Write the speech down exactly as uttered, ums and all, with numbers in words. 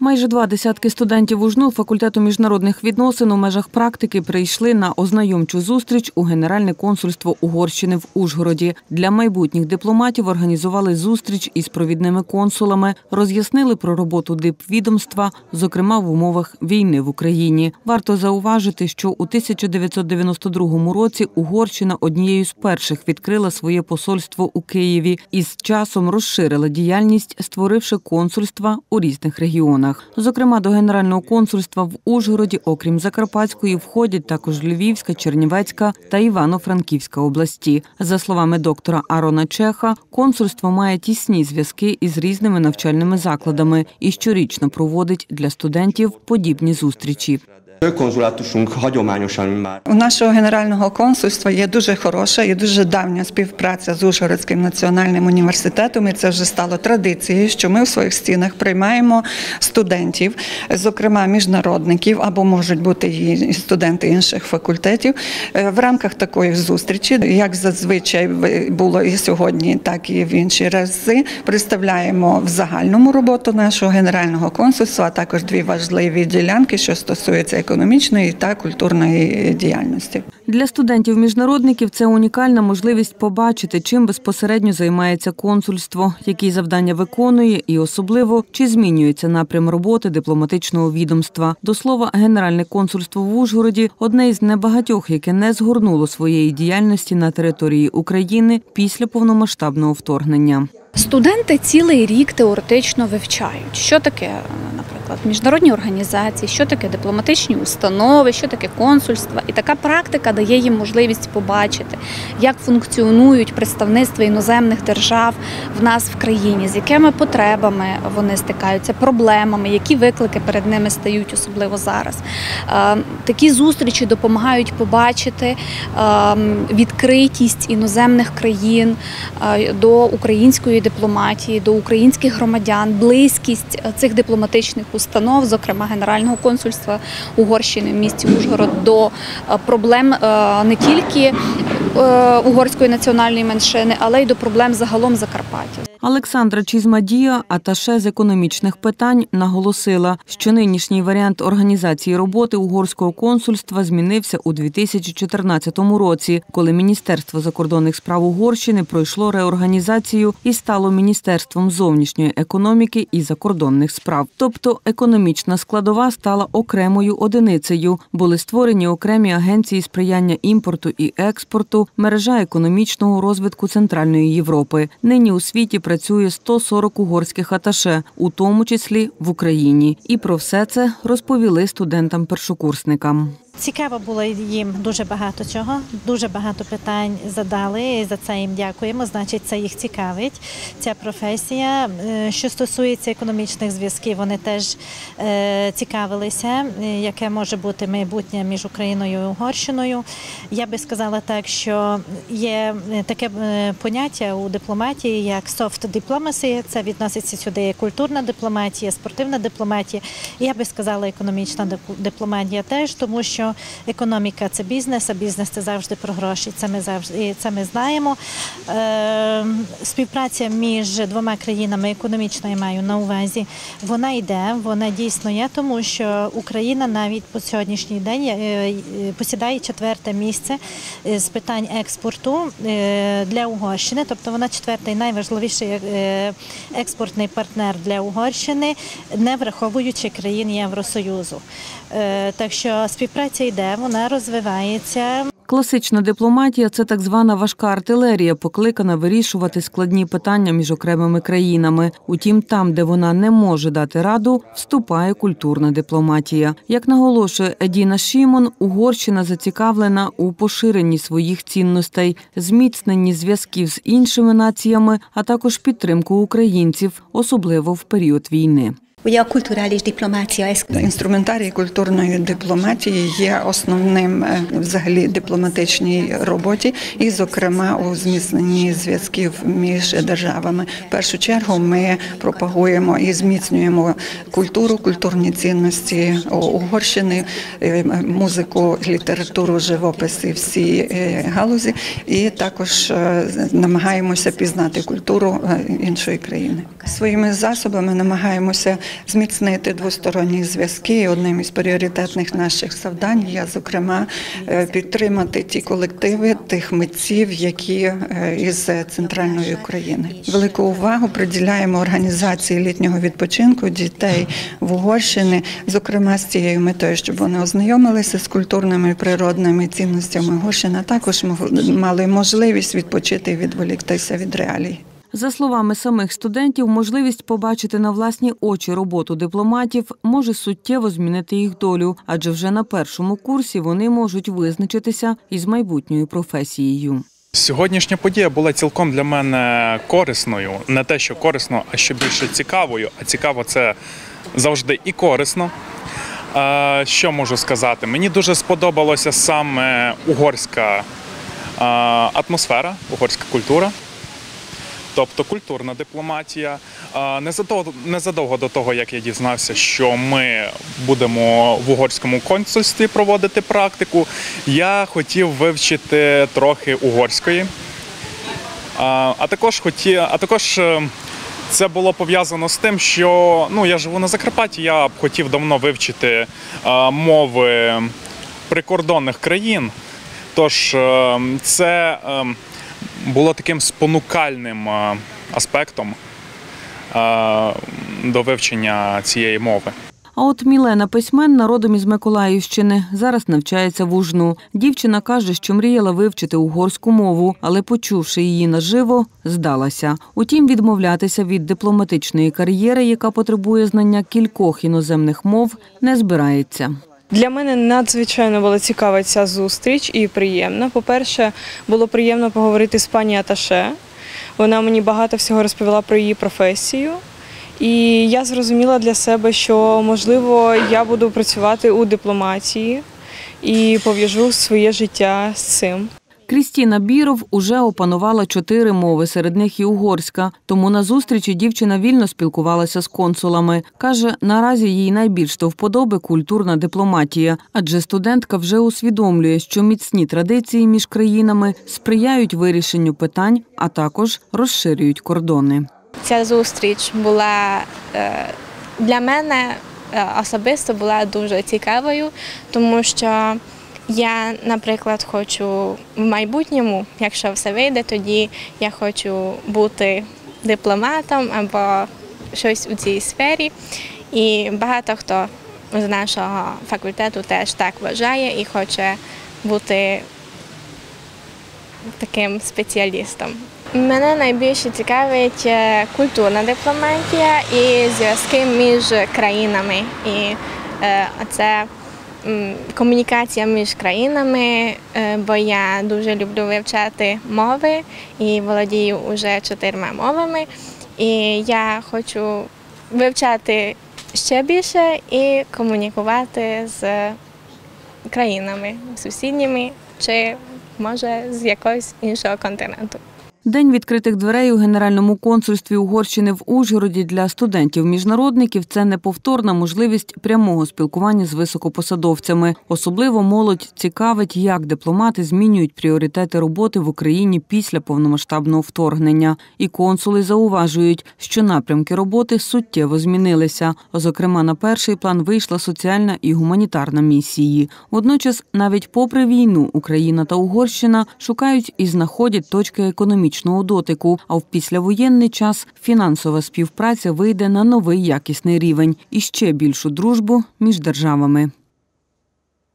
Майже два десятки студентів УЖНУ факультету міжнародних відносин у межах практики прийшли на ознайомчу зустріч у Генеральне консульство Угорщини в Ужгороді. Для майбутніх дипломатів організували зустріч із провідними консулами, роз'яснили про роботу дипвідомства, зокрема в умовах війни в Україні. Варто зауважити, що у тисяча дев'ятсот дев'яносто другому році Угорщина однією з перших відкрила своє посольство у Києві і з часом розширила діяльність, створивши консульства у різних регіонах. Зокрема, до Генерального консульства в Ужгороді, окрім Закарпатської, входять також Львівська, Чернівецька та Івано-Франківська області. За словами доктора Арона Чеха, консульство має тісні зв'язки із різними навчальними закладами і щорічно проводить для студентів подібні зустрічі. У нашого Генерального консульства є дуже хороша і дуже давня співпраця з Ужгородським національним університетом, і це вже стало традицією, що ми в своїх стінах приймаємо студентів, зокрема міжнародників, або можуть бути і студенти інших факультетів, в рамках такої зустрічі, як зазвичай було і сьогодні, так і в інші рази, представляємо в загальному роботу нашого Генерального консульства, а також дві важливі ділянки, що стосуються економічної та культурної діяльності. Для студентів-міжнародників це унікальна можливість побачити, чим безпосередньо займається консульство, які завдання виконує і особливо, чи змінюється напрям роботи дипломатичного відомства. До слова, Генеральне консульство в Ужгороді – одне із небагатьох, яке не згорнуло своєї діяльності на території України після повномасштабного вторгнення. Студенти цілий рік теоретично вивчають, що таке, наприклад, міжнародні організації, що таке дипломатичні установи, що таке консульства. І така практика дає їм можливість побачити, як функціонують представництва іноземних держав в нас в країні, з якими потребами вони стикаються, проблемами, які виклики перед ними стають, особливо зараз. Такі зустрічі допомагають побачити відкритість іноземних країн до української дипломатії, до українських громадян, близькість цих дипломатичних установ, зокрема Генерального консульства Угорщини в місті Ужгород, до проблем не тільки угорської національної меншини, але й до проблем загалом Закарпаття. Олександра Чізмадія, аташе з економічних питань, наголосила, що нинішній варіант організації роботи угорського консульства змінився у дві тисячі чотирнадцятому році, коли Міністерство закордонних справ Угорщини пройшло реорганізацію і стало Міністерством зовнішньої економіки і закордонних справ. Тобто економічна складова стала окремою одиницею. Були створені окремі агенції сприяння імпорту і експорту, мережа економічного розвитку Центральної Європи. Нині у світі працює сто сорок угорських аташе, у тому числі в Україні. І про все це розповіли студентам-першокурсникам. Цікаво було їм дуже багато чого, дуже багато питань задали, і за це їм дякуємо, значить це їх цікавить, ця професія. Що стосується економічних зв'язків, вони теж цікавилися, яке може бути майбутнє між Україною і Угорщиною. Я би сказала так, що є таке поняття у дипломатії, як soft diplomacy, це відноситься сюди культурна дипломатія, спортивна дипломатія, і я би сказала економічна дипломатія теж, тому що економіка – це бізнес, а бізнес – це завжди про гроші. Це ми завжди, це ми знаємо. Е, співпраця між двома країнами, економічна я маю на увазі, вона йде, вона дійсно є, тому що Україна навіть по сьогоднішній день е, посідає четверте місце з питань експорту е, для Угорщини. Тобто вона четвертий найважливіший е, експортний партнер для Угорщини, не враховуючи країн Євросоюзу. Е, так що співпраця йде, вона розвивається. Класична дипломатія – це так звана важка артилерія, покликана вирішувати складні питання між окремими країнами. Утім, там, де вона не може дати раду, вступає культурна дипломатія. Як наголошує Едіна Шімон, Угорщина зацікавлена у поширенні своїх цінностей, зміцненні зв'язків з іншими націями, а також підтримку українців, особливо в період війни. Ugye a kulturális diplomácia eszköz. Інструментарій культурної дипломатії є основним взагалі дипломатичній роботі і, зокрема, у зміцненні зв'язків між державами. В першу чергу ми пропагуємо і зміцнюємо культуру, культурні цінності Угорщини, музику, літературу, живопис і всі галузі, і також намагаємося пізнати культуру іншої країни. Своїми засобами намагаємося зміцнити двосторонні зв'язки. Одним із пріоритетних наших завдань є, зокрема, підтримати ті колективи, тих митців, які із центральної України. Велику увагу приділяємо організації літнього відпочинку дітей в Угорщині, зокрема з цією метою, щоб вони ознайомилися з культурними і природними цінностями Угорщини, а також мали можливість відпочити і відволіктися від реалій. За словами самих студентів, можливість побачити на власні очі роботу дипломатів може суттєво змінити їх долю, адже вже на першому курсі вони можуть визначитися із майбутньою професією. Сьогоднішня подія була цілком для мене корисною. Не те, що корисно, а що більше цікавою. А цікаво – це завжди і корисно. Що можу сказати? Мені дуже сподобалася саме угорська атмосфера, угорська культура. Тобто культурна дипломатія. Незадовго, незадовго до того, як я дізнався, що ми будемо в угорському консульстві проводити практику, я хотів вивчити трохи угорської. А також, хотів, а також це було пов'язано з тим, що ну, я живу на Закарпатті, я б хотів давно вивчити мови прикордонних країн. Тож це було таким спонукальним аспектом до вивчення цієї мови. А от Мілена письменна, родом із Миколаївщини, зараз навчається в Ужну. Дівчина каже, що мріяла вивчити угорську мову, але, почувши її наживо, здалася. Утім, відмовлятися від дипломатичної кар'єри, яка потребує знання кількох іноземних мов, не збирається. Для мене надзвичайно була цікава ця зустріч і приємна. По-перше, було приємно поговорити з пані аташе. Вона мені багато всього розповіла про її професію. І я зрозуміла для себе, що, можливо, я буду працювати у дипломатії і пов'яжу своє життя з цим. Крістіна Біров уже опанувала чотири мови, серед них і угорська. Тому на зустрічі дівчина вільно спілкувалася з консулами. Каже, наразі їй найбільш до вподоби культурна дипломатія, адже студентка вже усвідомлює, що міцні традиції між країнами сприяють вирішенню питань, а також розширюють кордони. Ця зустріч була для мене особисто була дуже цікавою, тому що я, наприклад, хочу в майбутньому, якщо все вийде, тоді я хочу бути дипломатом або щось у цій сфері. І багато хто з нашого факультету теж так вважає і хоче бути таким спеціалістом. Мене найбільше цікавить культурна дипломатія і зв'язки між країнами. І це комунікація між країнами, бо я дуже люблю вивчати мови і володію вже чотирма мовами. І я хочу вивчати ще більше і комунікувати з країнами сусідніми чи, може, з якогось іншого континенту. День відкритих дверей у Генеральному консульстві Угорщини в Ужгороді для студентів-міжнародників – це неповторна можливість прямого спілкування з високопосадовцями. Особливо молодь цікавить, як дипломати змінюють пріоритети роботи в Україні після повномасштабного вторгнення. І консули зауважують, що напрямки роботи суттєво змінилися. Зокрема, на перший план вийшла соціальна і гуманітарна місії. Водночас, навіть попри війну, Україна та Угорщина шукають і знаходять точки економічної дотику, а в післявоєнний час фінансова співпраця вийде на новий якісний рівень і ще більшу дружбу між державами.